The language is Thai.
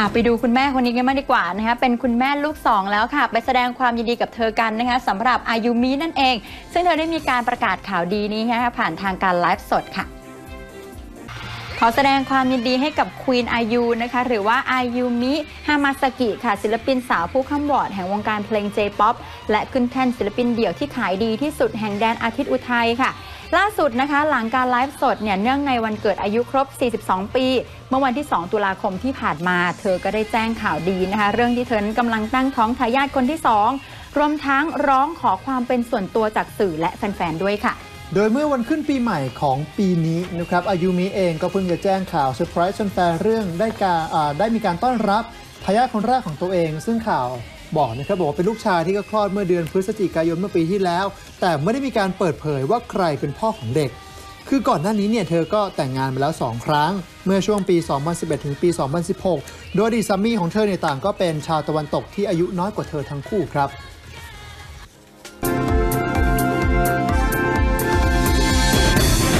ไปดูคุณแม่คนนี้กันมากดีกว่านะคะเป็นคุณแม่ลูก2แล้วค่ะไปแสดงความยินดีกับเธอกันนะคะสำหรับอายุมินั่นเองซึ่งเธอได้มีการประกาศข่าวดีนี้นะคะผ่านทางการไลฟ์สดค่ะขอแสดงความยินดีให้กับควีนอายุนะคะหรือว่าอายุมิฮามาซากิค่ะศิลปินสาวผู้ข้ามวอร์ดแห่งวงการเพลง J-POP และขึ้นแท่นศิลปินเดี่ยวที่ขายดีที่สุดแห่งแดนอาทิตย์อุทัยค่ะล่าสุดนะคะหลังการไลฟ์สดเนี่ยเนื่องในวันเกิดอายุครบ42ปีเมื่อวันที่2ตุลาคมที่ผ่านมาเธอก็ได้แจ้งข่าวดีนะคะเรื่องที่เธอนั้นกำลังตั้งท้องทายาทคนที่2รวมทั้งร้องขอความเป็นส่วนตัวจากสื่อและแฟนๆด้วยค่ะโดยเมื่อวันขึ้นปีใหม่ของปีนี้นะครับอายุมิเองก็เพิ่งจะแจ้งข่าวเซอร์ไพรส์แฟนๆเรื่องได้มีการต้อนรับทายาทคนแรกของตัวเองซึ่งข่าวบอกนะครับบอกว่าเป็นลูกชายที่ก็คลอดเมื่อเดือนพฤศจิกายนเมื่อปีที่แล้วแต่ไม่ได้มีการเปิดเผยว่าใครเป็นพ่อของเด็กคือก่อนหน้านี้เนี่ยเธอก็แต่งงานมาแล้ว2ครั้งเมื่อช่วงปี 2011 ถึงปี 2016 โดยอดีตสามีของเธอเนี่ยต่างก็เป็นชาวตะวันตกที่อายุน้อยกว่าเธอทั้งคู่ครับ